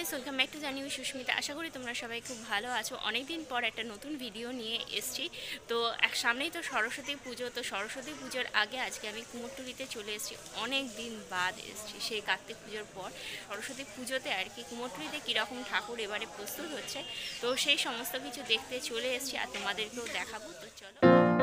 Guys, welcome back to জানি উই সুস্মিতা। আশা করি তোমরা সবাই খুব ভালো আছো। অনেক দিন পর একটা নতুন ভিডিও নিয়ে এসেছি। তো সামনেই তো সরস্বতী পুজো। তো সরস্বতী পুজোর আগে আজকে আমি কুমোরটুলিতে চলে এসেছি। অনেক দিন বাদ এসেছি, সেই কার্তিক পুজোর পর সরস্বতী পুজোতে আর কি কুমোরটুলিতে কীরকম ঠাকুর এবারে প্রস্তুত হচ্ছে, তো সেই সমস্ত কিছু দেখতে চলে এসেছি আর তোমাদেরকেও দেখাবো। তো চলো।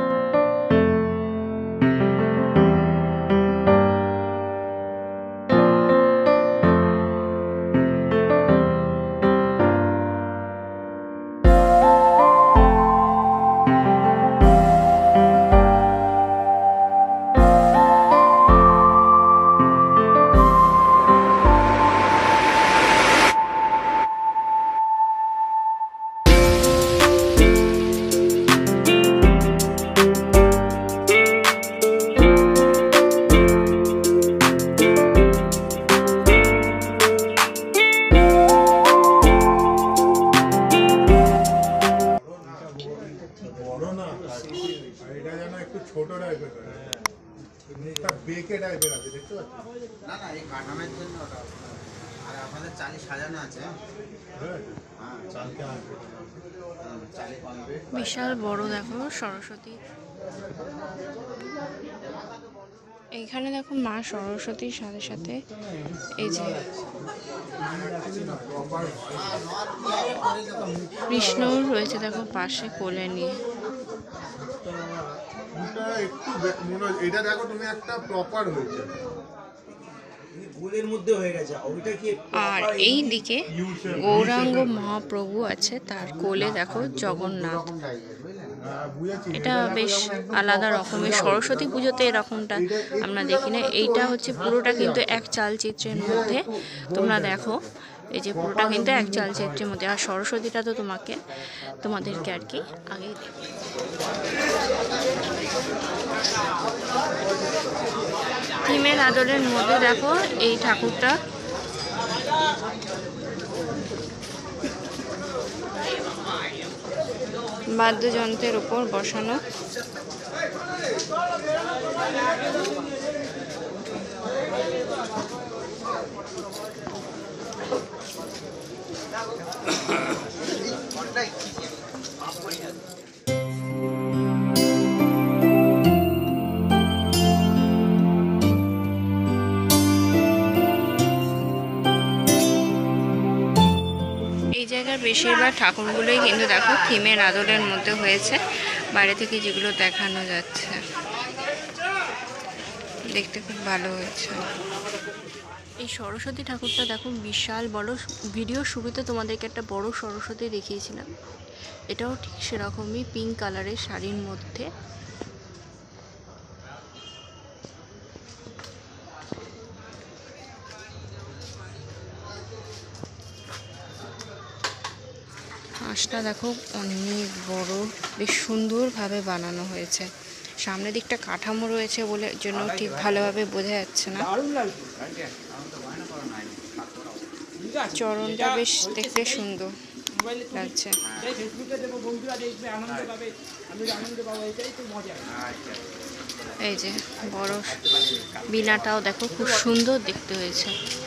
ছোট টাইপের মুখটা বেঁকে টাইপের আছে, দেখতে পাচ্ছি। না না, এই কাটানোর জন্য ওটা। আর আপনাদের চালি সাজানো আছে। বিশাল বড় দেখো সরস্বতী। এইখানে দেখো মা সরস্বতীর সাথে সাথে এই যে কৃষ্ণ রয়েছে দেখো পাশে কোলে নিয়ে। এটা দেখো তুমি একটা প্রপার হয়েছে গোলের মধ্যে হয়ে গেছে ওইটা কি। আর এই দিকে গৌরাঙ্গ মহাপ্রভু আছে, তার কোলে দেখো জগন্নাথ। এটা বেশ আলাদা রকমের। সরস্বতী পুজোতে এরকমটা আমরা দেখি না। এইটা হচ্ছে পুরোটা কিন্তু এক চালচিত্রের মধ্যে। তোমরা দেখো এই যে পুরোটা কিন্তু এক চালচিত্রের মধ্যে। আর সরস্বতীটা তো তোমাদেরকে আর কি আগেই দেখি। থিমের আদলের মধ্যে দেখো এই ঠাকুরটা বাদ্যযন্ত্রের উপর বসানো। এই জায়গার বেশিরভাগ ঠাকুরগুলোই কিন্তু দেখো থিমের আদলের মধ্যে হয়েছে। বাইরে থেকে যেগুলো দেখানো যাচ্ছে দেখতে খুব ভালো হয়েছে। এই সরস্বতী ঠাকুরটা দেখো বিশাল বড়। ভিডিওর শুরুতে তোমাদেরকে একটা বড় সরস্বতী দেখিয়েছিলাম, এটাও ঠিক সেরকমই পিঙ্ক কালারের শাড়ির মধ্যে। হাঁসটা দেখো অনেক বড়, বেশ সুন্দরভাবে বানানো হয়েছে। সামনের দিকটা কাঠামো রয়েছে বলে জন্য ঠিক ভালোভাবে বোঝা যাচ্ছে না। চরণটা বেশ দেখতে সুন্দর লাগছে। এই যে বড় বিনাটাও দেখো খুব সুন্দর দেখতে হয়েছে।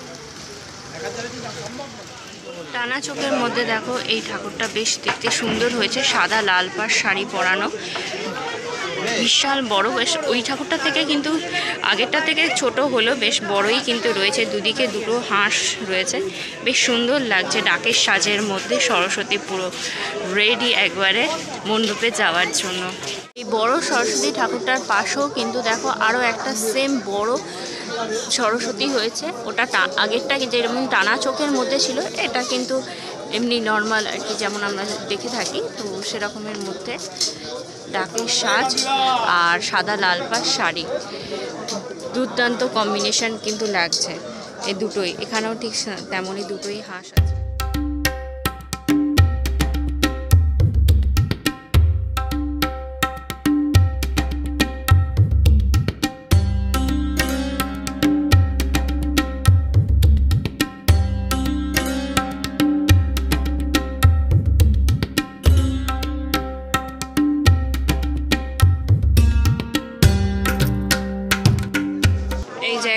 টানা চোখের মধ্যে দেখো এই ঠাকুরটা বেশ দেখতে সুন্দর হয়েছে। সাদা লাল পাড় শাড়ি পরানো, বিশাল বড়। বেশ ওই ঠাকুরটা থেকে কিন্তু আগেরটা থেকে ছোট হলো, বেশ বড়ই কিন্তু রয়েছে। দুদিকে দুটো হাঁস রয়েছে, বেশ সুন্দর লাগছে। ডাকের সাজের মধ্যে সরস্বতী পুরো রেডি একবারে মণ্ডপে যাওয়ার জন্য। এই বড় সরস্বতী ঠাকুরটার পাশেও কিন্তু দেখো আরও একটা সেম বড় সরস্বতী হয়েছে। ওটা আগেরটা যেরকম টানা চোখের মধ্যে ছিল, এটা কিন্তু এমনি নর্মাল আর কি, যেমন আমরা দেখে থাকি। তো সেরকমের মধ্যে ডাকের সাজ আর সাদা লাল পাড় শাড়ি, দুর্দান্ত কম্বিনেশন কিন্তু লাগছে এই দুটোই। এখানেও ঠিক তেমনই দুটোই হাঁস আছে।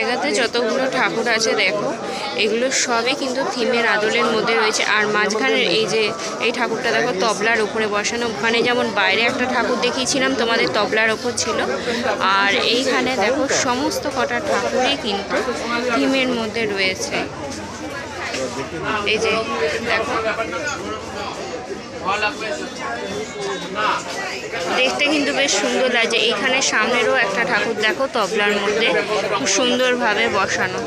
জায়গাতে যতগুলো ঠাকুর আছে দেখো, এগুলো সবই কিন্তু থিমের আদলের মধ্যে রয়েছে। আর মাঝখানের এই যে এই ঠাকুরটা দেখো তবলার উপরে বসানো, ওখানে যেমন বাইরে একটা ঠাকুর দেখিয়েছিলাম তোমাদের তবলার ওপর ছিল, আর এইখানে দেখো সমস্ত কটা ঠাকুরই কিন্তু থিমের মধ্যে রয়েছে। এই যে দেখো, দেখতে কিন্তু বেশ সুন্দর লাগছে। এইখানে সামনেরও একটা ঠাকুর দেখো তবলার মধ্যে খুব সুন্দরভাবে বসানো,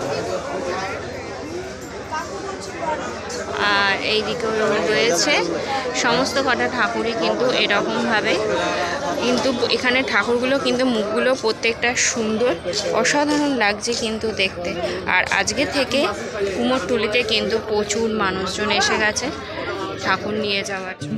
আর এই দিকেও রয়েছে সমস্ত কটা ঠাকুরই কিন্তু এরকমভাবে। কিন্তু এখানে ঠাকুরগুলো কিন্তু মুখগুলো প্রত্যেকটা সুন্দর, অসাধারণ লাগছে কিন্তু দেখতে। আর আজকে থেকে কুমোরটুলিতে কিন্তু প্রচুর মানুষজন এসে গেছে ঠাকুর নিয়ে যাওয়ার জন্য।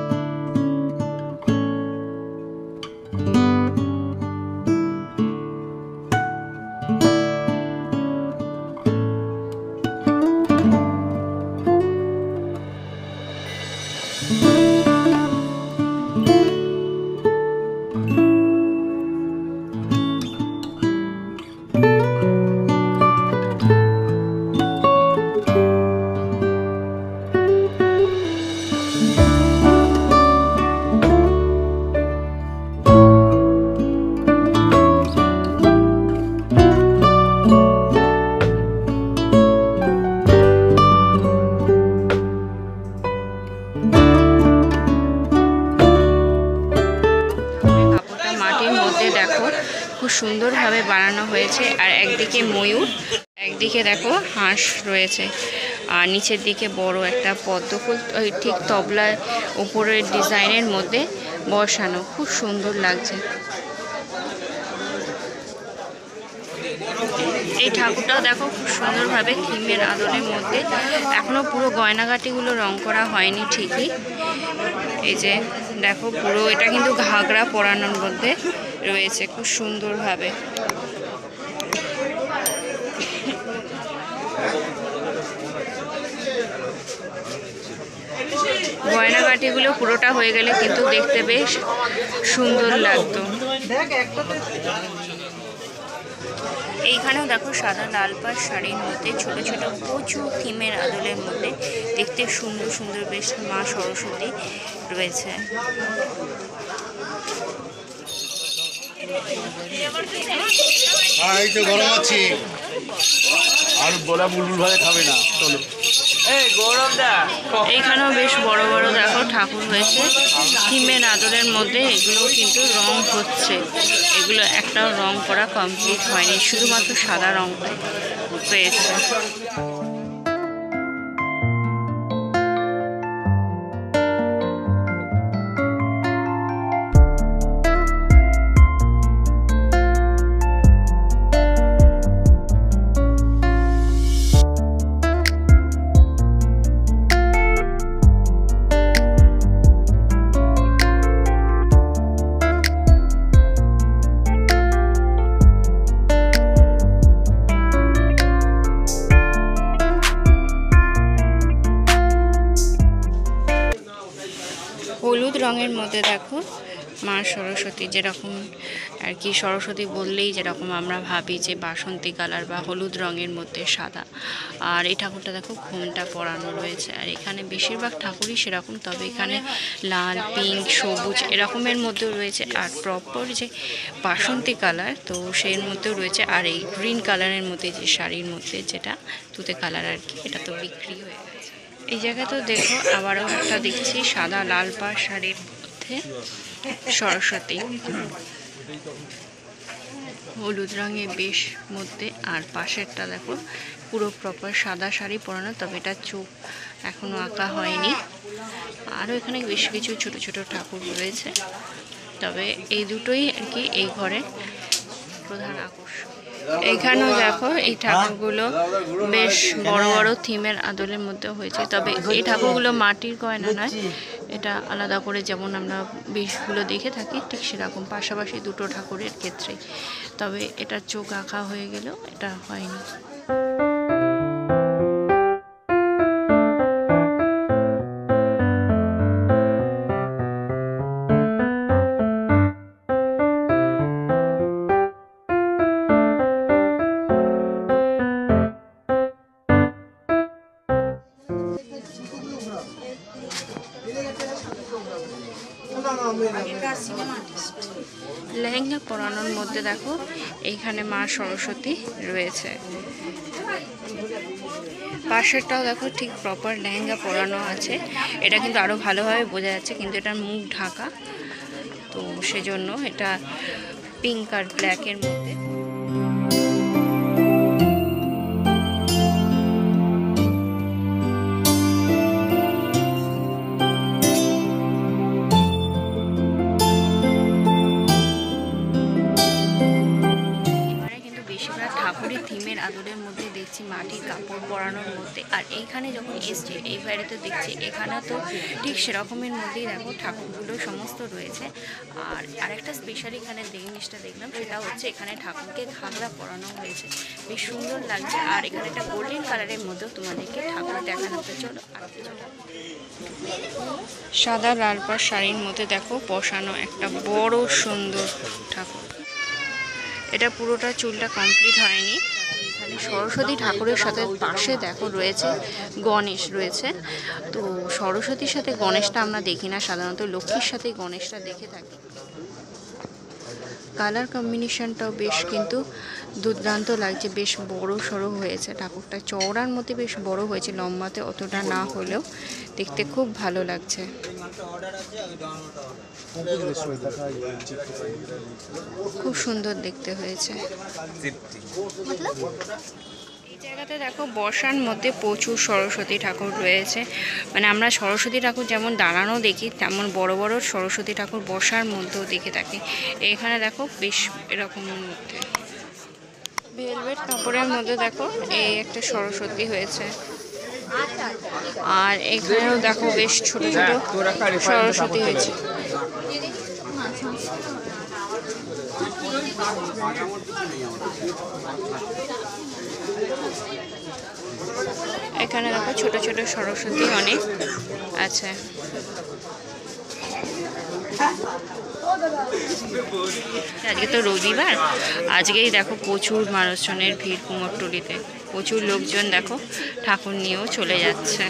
দেখো খুব সুন্দরভাবে বানানো হয়েছে, আর একদিকে ময়ূর, একদিকে দেখো হাঁস রয়েছে, আর নিচের দিকে বড় একটা পদ্মফুল ঠিক তবলার উপরের ডিজাইনের মধ্যে বসানো, খুব সুন্দর লাগছে। এই ঠাকুরটাও দেখো খুব সুন্দরভাবে থিমের আদলের মধ্যে, এখনো পুরো গয়নাগাটিগুলো রং করা হয়নি ঠিকই। এই যে দেখো পুরো এটা কিন্তু ঘাগরা পরানোর মধ্যে রয়েছে খুব সুন্দরভাবে। গয়নাগাটিগুলো পুরোটা হয়ে গেলে কিন্তু দেখতে বেশ সুন্দর লাগতো। এইখানেও দেখো সাদা লাল পাড় শাড়ির মধ্যে ছোট ছোট প্রচুর থিমের আদলের মধ্যে দেখতে সুন্দর সুন্দর বেশ মা সরস্বতী রয়েছে। গরম আছি আর বলা বুলবুল ভাই খাবে না, চলো। এইখানেও বেশ বড় বড় দেখো ঠাকুর হয়েছে থিমের আদলের মধ্যে, এগুলো কিন্তু রং হচ্ছে, এগুলো একটাও রং করা কমপ্লিট হয়নি, শুধুমাত্র সাদা রং পেয়েছে। হলুদ রঙের মধ্যে দেখো মা সরস্বতী, যেরকম আর কি সরস্বতী বললেই যেরকম আমরা ভাবি যে বাসন্তী কালার বা হলুদ রঙের মধ্যে সাদা, আর এই ঠাকুরটা দেখো ঘোমটা পরানো রয়েছে। আর এখানে বেশিরভাগ ঠাকুরই সেরকম, তবে এখানে লাল, পিঙ্ক, সবুজ এরকমের মধ্যেও রয়েছে, আর প্রপার যে বাসন্তী কালার তো সেই মধ্যেও রয়েছে, আর এই গ্রিন কালারের মধ্যে যে শাড়ির মধ্যে যেটা তুতে কালার আর কি, এটা তো বিক্রি হয়ে গেছে। এই জায়গাতেও দেখো আবারও একটা দেখছি সাদা লাল পাড় শাড়ির মধ্যে সরস্বতী, হলুদ রঙের বেশ মধ্যে, আর পাশেরটা দেখো পুরো প্রপার সাদা শাড়ি পরানো, তবে এটা চোখ এখনো আঁকা হয়নি। আরও এখানে বেশ কিছু ছোট ছোট ঠাকুর রয়েছে, তবে এই দুটোই আর কি এই ঘরের প্রধান আকর্ষণ। এইখানেও দেখো এই ঠাকুরগুলো বেশ বড় বড় থিমের আদলের মধ্যে হয়েছে, তবে এই ঠাকুরগুলো মাটির গয়না নয়, এটা আলাদা করে যেমন আমরা বিষগুলো দেখে থাকি ঠিক সেরকম পাশাপাশি দুটো ঠাকুরের ক্ষেত্রে, তবে এটা চোখ আঁকা হয়ে গেলেও এটা হয়নি। লেহেঙ্গা পরানোর মধ্যে দেখো এইখানে মা সরস্বতী রয়েছে। পাশেরটাও দেখো ঠিক প্রপার লেহেঙ্গা পরানো আছে। এটা কিন্তু আরও ভালোভাবে বোঝা যাচ্ছে, কিন্তু এটার মুখ ঢাকা, তো সেজন্য এটা পিঙ্ক আর ব্ল্যাকের মধ্যে। ঠাকুরের থিমের আদলের মধ্যে দেখছি মাটির কাপড় পরানোর মধ্যে। আর এইখানে যখন এসছে এই বাইরে তো দেখছি এখানে তো ঠিক সেরকমের মধ্যেই দেখো ঠাকুরগুলো সমস্ত রয়েছে। আর আরেকটা স্পেশালি এখানে জিনিসটা দেখলাম, সেটা হচ্ছে এখানে ঠাকুরকে ঘাগরা পরানো হয়েছে, বেশ সুন্দর লাগছে। আর এখানে একটা গোল্ডেন কালারের মধ্যেও তোমাদেরকে ঠাকুর দেখানো হতে। চলো আর সাদা লাল পাড় শাড়ির মধ্যে দেখো বসানো একটা বড় সুন্দর ঠাকুর। এটা পুরোটা চুলটা কমপ্লিট হয়নি। এখানে সরস্বতী ঠাকুরের সাথে পাশে দেখো রয়েছে গণেশ রয়েছে। তো সরস্বতীর সাথে গণেশটা আমরা দেখি না, সাধারণত লক্ষ্মীর সাথে গণেশটা দেখে থাকি। কালার কম্বিনেশনটাও বেশ কিন্তু দুর্দান্ত লাগছে, বেশ বড় সড়ো হয়েছে ঠাকুরটা। চওড়ার মধ্যে বেশ বড় হয়েছে, লম্বাতে অতটা না হলেও দেখতে খুব ভালো লাগছে। খুব সুন্দর দেখতে হয়েছে। এই জায়গাতে দেখো বসার মধ্যে প্রচুর সরস্বতী ঠাকুর রয়েছে। মানে আমরা সরস্বতী ঠাকুর যেমন দাঁড়ানো দেখি, তেমন বড় বড় সরস্বতী ঠাকুর বসার মধ্যেও দেখে থাকি। এখানে দেখো বেশ এরকমের মধ্যে ভেলভেট কাপড়ের মধ্যে দেখো এই একটা সরস্বতী হয়েছে। আর এখানেও দেখো বেশ ছোট ছোট সরস্বতী হয়েছে। এখানে দেখো ছোট ছোট সরস্বতী অনেক আছে। আজকে তো রবিবার, আজকেই দেখো প্রচুর মানুষজনের ভিড় কুমোরটুলিতে। প্রচুর লোকজন দেখো ঠাকুর নিয়েও চলে যাচ্ছে।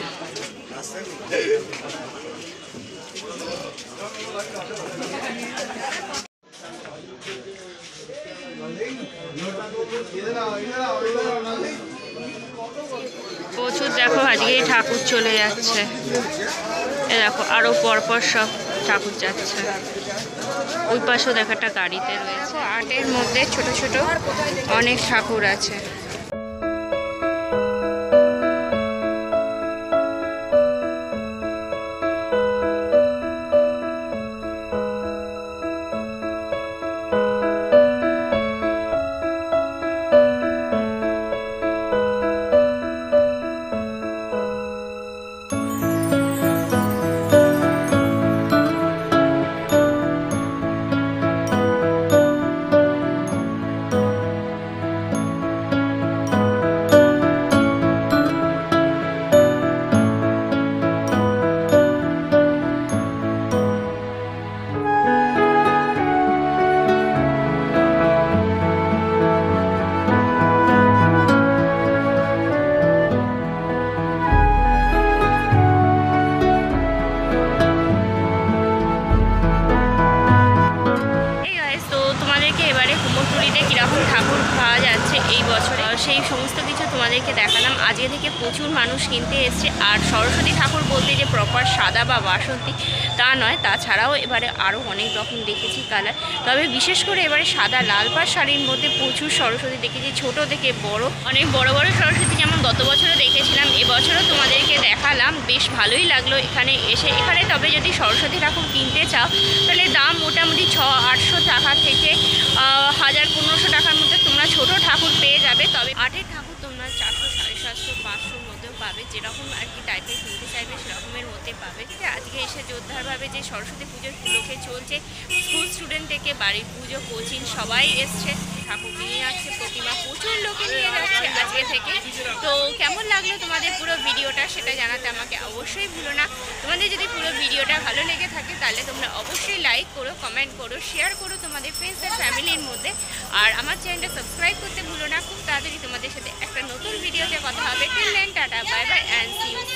প্রচুর দেখো আজকেই ঠাকুর চলে যাচ্ছে। এ দেখো আরো পরপর সব ঠাকুর যাচ্ছে। ওই পাশেও দেখো একটা গাড়িতে রয়েছে। আটের মধ্যে ছোট ছোট অনেক ঠাকুর আছে। সেই সমস্ত কিছু তোমাদেরকে দেখালাম। আজকে থেকে প্রচুর মানুষ কিনতে এসছে। আর সরস্বতী ঠাকুর বলতে যে প্রপার সাদা বা বাসন্তী তা নয়, তাছাড়াও এবারে আরও অনেক রকম দেখেছি কালার। তবে বিশেষ করে এবারে সাদা লাল পাড় শাড়ির মধ্যে প্রচুর সরস্বতী দেখেছি, ছোট থেকে বড়। অনেক বড় বড় সরস্বতী যেমন গত বছরও দেখেছিলাম, এবছরও তোমাদেরকে দেখালাম। বেশ ভালোই লাগলো এখানে এসে। এখানে তবে যদি সরস্বতী ঠাকুর কিনতে চাও তাহলে দাম মোটামুটি 600-800 টাকা থেকে 1000-1500 টাকার মধ্যে তোমরা ছোট ঠাকুর পেয়ে যাবে। তবে আটের ঠাকুর তোমরা 400-750-500 মধ্যেও পাবে, যেরকম আর কি টাইপের কিনতে চাইবে সেরকমের মধ্যে পাবে। আজকে এসে জোরদারভাবে যে সরস্বতী পুজোর উপলক্ষে চলছে, স্কুল স্টুডেন্ট থেকে বাড়ির পুজো কোচিং সবাই এসছে, ঠাকুর নিয়ে যাচ্ছে, প্রতিমা প্রচুর লোকে নিয়ে যাচ্ছে আজকে থেকে। তো কেমন লাগলো তোমাদের পুরো ভিডিওটা সেটা জানাতে আমাকে অবশ্যই ভুলো না। তোমাদের যদি পুরো ভিডিওটা ভালো লেগে থাকে তাহলে তোমরা অবশ্যই লাইক করো, কমেন্ট করো, শেয়ার করো তোমাদের ফ্রেন্ডস আর ফ্যামিলির মধ্যে। আর আমার চ্যানেলটা সাবস্ক্রাইব করতে ভুলো না। খুব তাড়াতাড়ি তোমাদের সাথে একটা নতুন ভিডিওতে কথা হবে। Till then tata, bye bye and see you.